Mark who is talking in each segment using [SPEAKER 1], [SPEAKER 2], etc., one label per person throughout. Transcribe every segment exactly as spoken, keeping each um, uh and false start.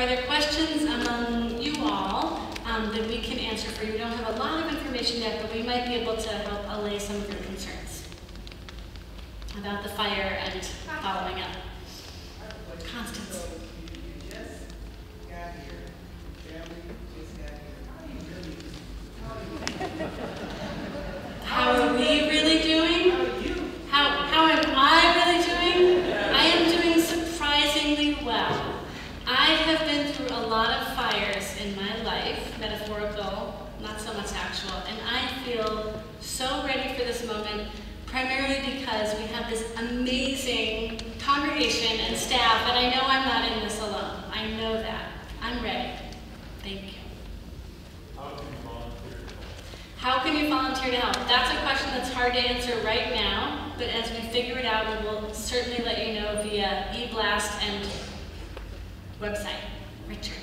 [SPEAKER 1] are there questions among you all um, that we can answer for you? We don't have a lot of information yet, but we might be able to help allay some of your concerns about the fire and following up. Constance.
[SPEAKER 2] You just got here. Family just got here.
[SPEAKER 1] How are we really doing?
[SPEAKER 2] How are you?
[SPEAKER 1] How, how am I really doing? I am doing surprisingly well. I have been through a lot of fires in my life, metaphorical, not so much actual, and I feel so ready for this moment, primarily because we have this amazing congregation and staff, and I know I'm not in this alone. I know that. I'm ready. Thank you. How can you volunteer to help? That's a question that's hard to answer right now, but as we figure it out, we will certainly let you know via e-blast and website. Richard.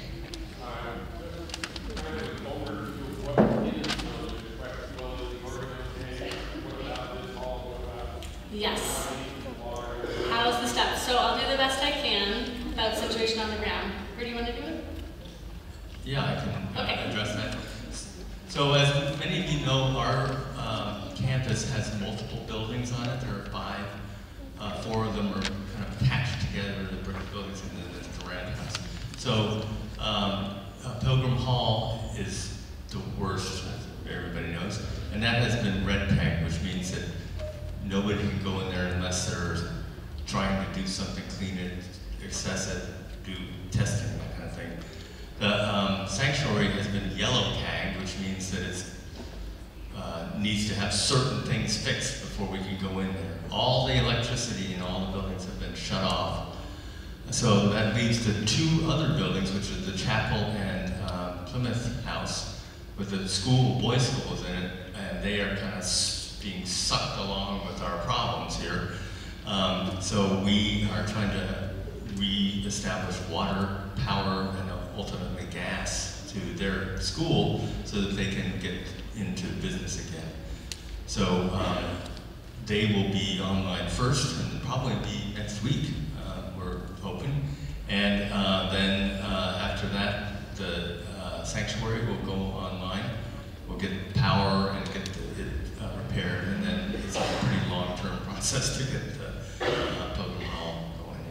[SPEAKER 1] Yes. How's the stuff? So I'll do the best I can about the situation on the ground. Or do you want to do it?
[SPEAKER 3] Yeah, I can uh,
[SPEAKER 1] Okay.
[SPEAKER 3] address that. So as many of you know, our um, campus has multiple buildings on it. There are five. Uh, four of them are kind of attached together, the brick buildings, and then there's the Durant House. So um, uh, Pilgrim Hall is the worst, as everybody knows, and that has been red tagged, which means that nobody can go in there unless they're trying to do something, clean it, access it, do testing, that kind of thing. The um, sanctuary has been yellow tagged, which means that it uh, needs to have certain things fixed before we can go in there. All the electricity in all the buildings have been shut off. So that leads to two other buildings, which are the chapel and um, Plymouth House, with the school, boys' schools in it, and they are kind of being sucked along with our problems here. Um, so we are trying to re-establish water, power, and ultimately gas to their school so that they can get into business again. So um, they will be online first and probably be next week, uh, we're hoping. And uh, then uh, after that, the uh, sanctuary will go online. We'll get power and get the, it uh, repaired, and then it's a pretty long-term process to get the uh, Pilgrim Hall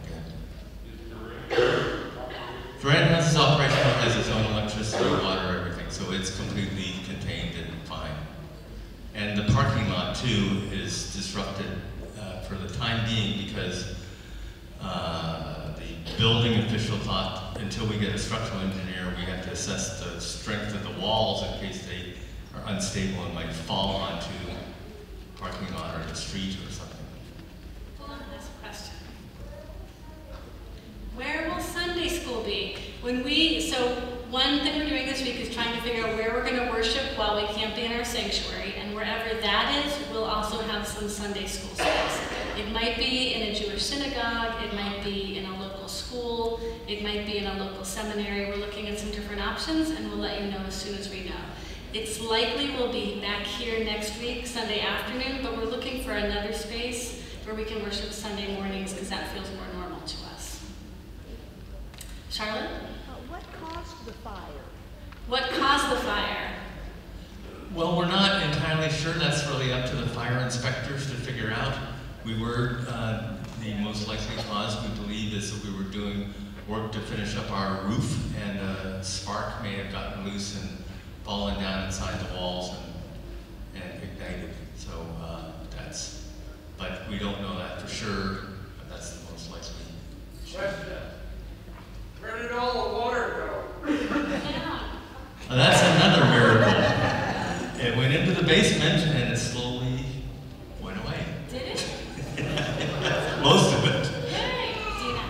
[SPEAKER 3] going again. Durant House is operational, has its own electricity, water, everything, so it's completely contained and fine. And the parking lot, too, is disrupted uh, for the time being because uh, the building official thought until we get a structural engineer, we have to assess the strength of the walls in case they are unstable and might fall onto parking lot or the street or something.
[SPEAKER 1] Hold on, that's a question. Where will Sunday school be? When we, so one thing we're doing this week is trying to figure out where we're going to worship while we can't be in our sanctuary, and wherever that is, we'll also have some Sunday school space. It might be in a Jewish synagogue, it might be in a local school, it might be in a local seminary. We're looking at some different options, and we'll let you know as soon as we know. It's likely we'll be back here next week, Sunday afternoon, but we're looking for another space where we can worship Sunday mornings because that feels more normal to us. Charlotte?
[SPEAKER 4] Uh, what caused the fire?
[SPEAKER 1] What caused the fire?
[SPEAKER 3] Well, we're not entirely sure. That's really up to the fire inspectors to figure out. We were, uh, the most likely cause, we believe, is that we were doing work to finish up our roof, and a spark may have gotten loose and fallen down inside the walls and, and ignited. So uh, that's, but we don't know that for sure, but that's the most likely.
[SPEAKER 2] Question. Where did all the water go?
[SPEAKER 1] Yeah.
[SPEAKER 3] Well, that's another miracle. It went into the basement and it slowly went away.
[SPEAKER 1] Did it?
[SPEAKER 3] Most of it.
[SPEAKER 1] Yay! Dina.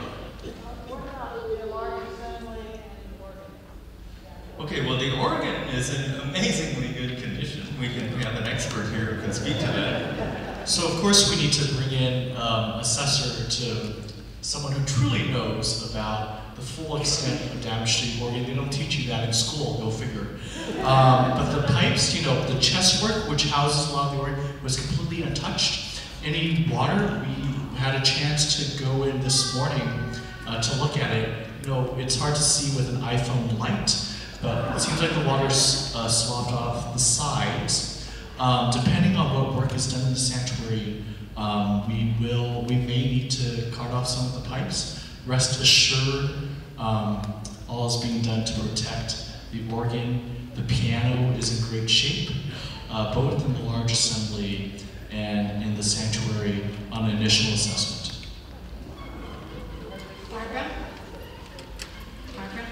[SPEAKER 3] Okay, well, the organ is in amazingly good condition. We can we have an expert here who can speak to that.
[SPEAKER 5] So, of course, we need to bring in um, assessor to someone who truly knows about the full extent of damage to the organ. They don't teach you that in school, go figure. Um, but the pipes, you know, the chest work, which houses a lot of the organ, was completely untouched. Any water, we had a chance to go in this morning uh, to look at it. you know, it's hard to see with an iPhone light, but it seems like the water's uh, sloughed off the sides. Um, depending on what work is done in the sanctuary, um, we will, we may need to cut off some of the pipes. Rest assured, um, all is being done to protect the organ. The piano is in great shape, uh, both in the large assembly and in the sanctuary on initial assessment.
[SPEAKER 1] Barbara? Barbara?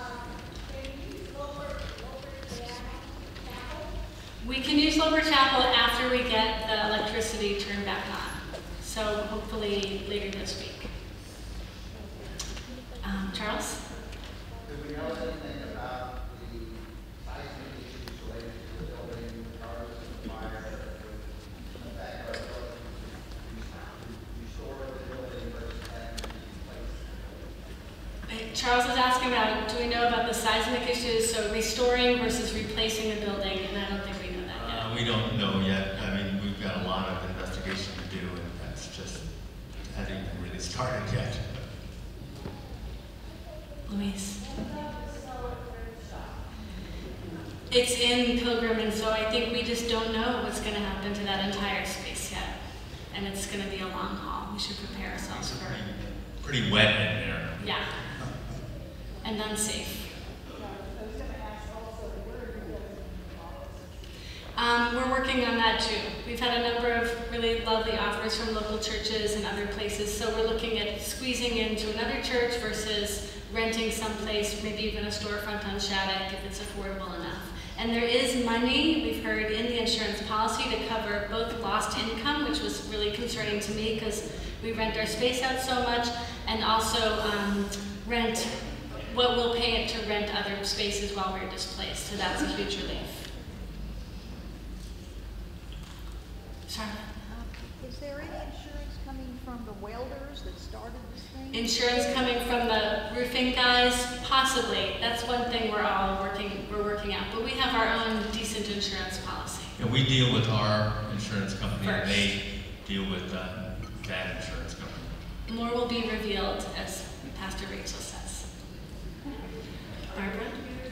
[SPEAKER 1] We can use Lower Chapel after we get the electricity turned back on. So hopefully later this week. Um, Charles?
[SPEAKER 6] Do we know anything about the seismic issues related to the building, regardless of the fire, that would affect our ability to restore the building versus having it replaced?
[SPEAKER 1] Charles is asking about, do we know about the seismic issues, so restoring versus replacing the building, and I don't think we know that yet.
[SPEAKER 3] Uh, we don't know yet. I mean, we've got a lot of investigation to do, and that's just, hasn't even really started yet.
[SPEAKER 1] Louise? It's in Pilgrim, and so I think we just don't know what's going to happen to that entire space yet. And it's going to be a long haul. We should prepare ourselves for it.
[SPEAKER 3] Pretty, pretty wet in there.
[SPEAKER 1] Yeah. And unsafe. Um, we're working on that too. We've had a number of really lovely offers from local churches and other places, so we're looking at squeezing into another church versus renting someplace, maybe even a storefront on Shattuck if it's affordable enough. And there is money, we've heard, in the insurance policy to cover both lost income, which was really concerning to me because we rent our space out so much, and also um, rent what we'll pay it to rent other spaces while we're displaced. So that's a huge relief. Charlotte?
[SPEAKER 4] Uh, Is there any insurance coming from the welders that started this thing?
[SPEAKER 1] Insurance coming from the roofing guys? Possibly. That's one thing we're all working, we're working out. But we have our own decent insurance policy.
[SPEAKER 3] And we deal with our insurance company, and
[SPEAKER 1] First.
[SPEAKER 3] they deal with uh, that insurance company.
[SPEAKER 1] More will be revealed, as Pastor Rachel says. Barbara?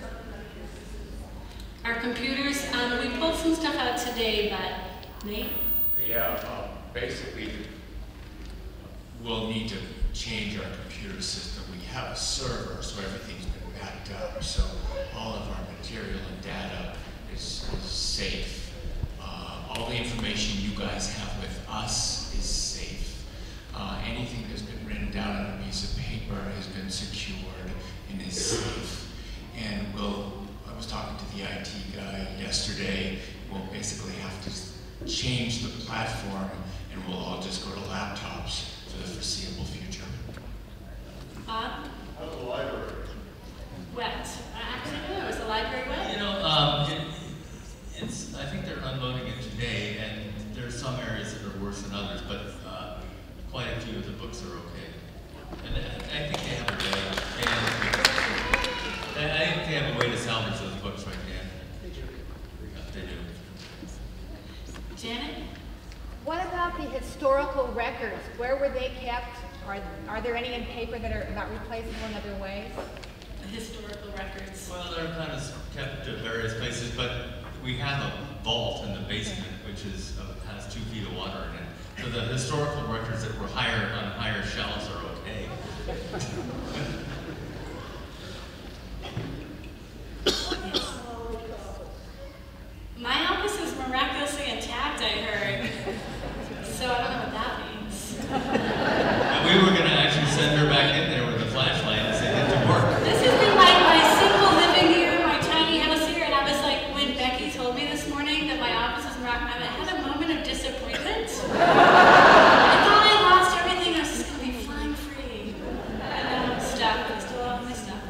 [SPEAKER 1] Our computers, um, we pulled some stuff out today, but Nate?
[SPEAKER 7] Yeah, um, basically, we'll need to change our computer system. We have a server, so everything's been backed up, so all of our material and data is, is safe. Uh, all the information you guys have with us is safe. Uh, anything that's been written down on a piece of paper has been secured and is safe. And we'll, I was talking to the I T guy yesterday, we'll basically have to change the platform, and we'll all just go to laptops for the foreseeable future.
[SPEAKER 1] Bob?
[SPEAKER 6] How's the library?
[SPEAKER 1] Wet. Actually, no, is the library wet?
[SPEAKER 3] You know, um, it, it's, I think they're unloading it today, and there's some areas that are worse than others, but uh, quite a few of the books are okay. And I, I think they have a way, and I think they have a way to salvage those books right now. Yeah, they do.
[SPEAKER 1] Janet?
[SPEAKER 8] What about the historical records? Where were they kept? Are, are there any in paper that are not replaceable in other ways?
[SPEAKER 1] The historical records.
[SPEAKER 3] Well, they're kind of kept at various places, but we have a vault in the basement, which is uh, has two feet of water in it. So the historical records that were higher on higher shelves are okay.
[SPEAKER 1] My office is miraculously intact, I heard. So I don't know what that means.
[SPEAKER 3] And we were going to actually send her back in there with a flashlight and say, get to work.
[SPEAKER 1] This has been like my simple living here, my tiny house here, and I was like, when Becky told me this morning that my office is miraculous, I had a moment of disappointment. I thought I lost everything, I was just going to be flying free. And then I'm stuck, I still have my stuff.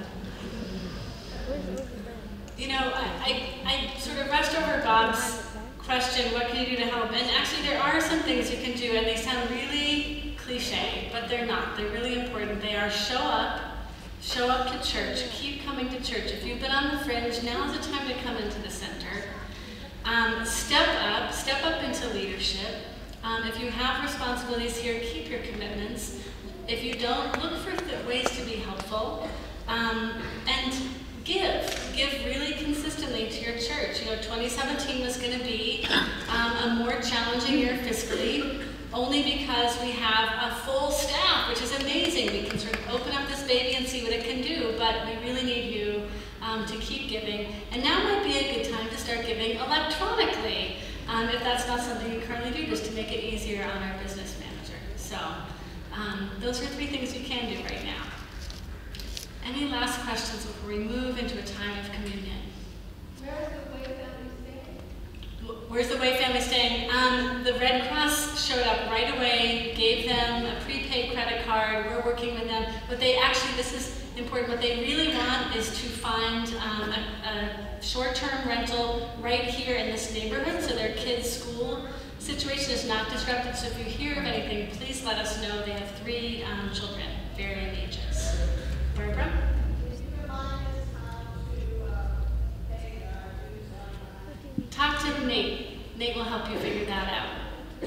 [SPEAKER 1] You know, I, I, I sort of rushed over Bob's question, what can you do to help? And actually there are some things you can do, and they sound really cliche, but they're not. They're really important. They are show up, show up to church, keep coming to church. If you've been on the fringe, now is the time to come into the center. Um, step up, step up into leadership. Um, if you have responsibilities here, keep your commitments. If you don't, look for th ways to be helpful, um, and give. Give really consistently to your church. You know, twenty seventeen was going to be um, a more challenging year fiscally, only because we have a full staff, which is amazing. We can sort of open up this baby and see what it can do, but we really need you um, to keep giving. And now might be a good time to start giving electronically, um, if that's not something you currently do, just to make it easier on our business manager. So um, those are three things you can do right now. Any last questions before we move into a time of communion?
[SPEAKER 8] Where is the Way family staying?
[SPEAKER 1] Where's the Way family staying? Um, the Red Cross showed up right away, gave them a prepaid credit card. We're working with them. But they actually, this is important, what they really want is to find um, a, a short-term rental right here in this neighborhood so their kids' school situation is not disrupted. So if you hear of anything, please let us know. They have three um, children, varying ages. Barbara? Talk to Nate. Nate will help you figure that out.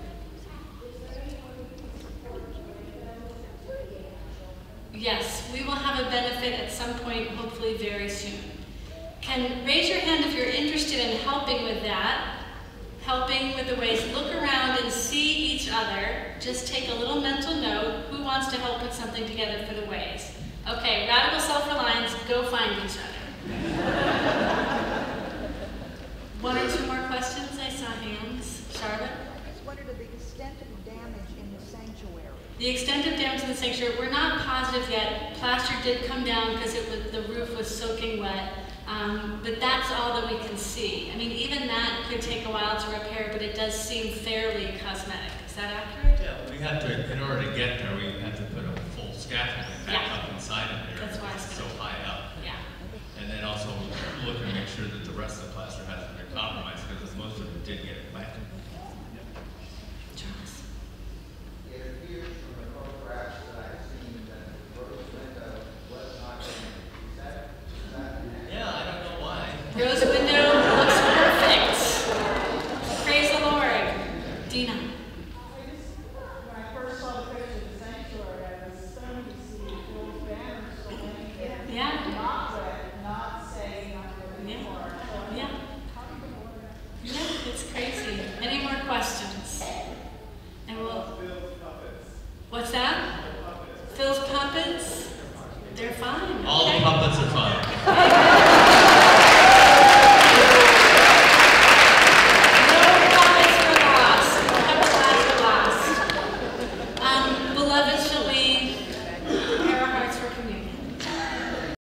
[SPEAKER 1] Yes, we will have a benefit at some point, hopefully very soon. Can raise your hand if you're interested in helping with that. Helping with the ways, look around and see each other. Just take a little mental note. Who wants to help put something together for the ways? Okay, radical self-reliance, go find each other. One or two more questions? I saw hands. Charlotte?
[SPEAKER 4] Just wondered the extent of damage in the sanctuary.
[SPEAKER 1] The extent of damage in the sanctuary, we're not positive yet. Plaster did come down because it was, the roof was soaking wet. Um, but that's all that we can see. I mean, even that could take a while to repair, but it does seem fairly cosmetic. Is that accurate?
[SPEAKER 3] Yeah, we have to, in order to get there, we have to put a full scaffolding back
[SPEAKER 1] Yeah.
[SPEAKER 3] up inside of there.
[SPEAKER 1] That's why I
[SPEAKER 3] It's
[SPEAKER 1] said-
[SPEAKER 3] so high up.
[SPEAKER 1] Yeah.
[SPEAKER 3] And then also look and make sure that the rest of the plaster hasn't been compromised, because most of it did get wet.
[SPEAKER 1] Charles?
[SPEAKER 6] It appears from the photographs that I've seen that the rose window was not in. Is that, is that?
[SPEAKER 3] Yeah, I don't know why.
[SPEAKER 1] Rose window looks perfect. Praise the Lord. Dina?
[SPEAKER 9] When I first saw the picture of the sanctuary, I was stunned to see those banners still hanging there.
[SPEAKER 1] Yeah.
[SPEAKER 9] Not red, not saying not red
[SPEAKER 1] Yeah.
[SPEAKER 9] anymore. So
[SPEAKER 1] Yeah. Yeah, it's crazy. Any more questions? And we'll. What's that? Phil's puppets? They're fine.
[SPEAKER 3] All the
[SPEAKER 1] Okay.
[SPEAKER 3] puppets are fine.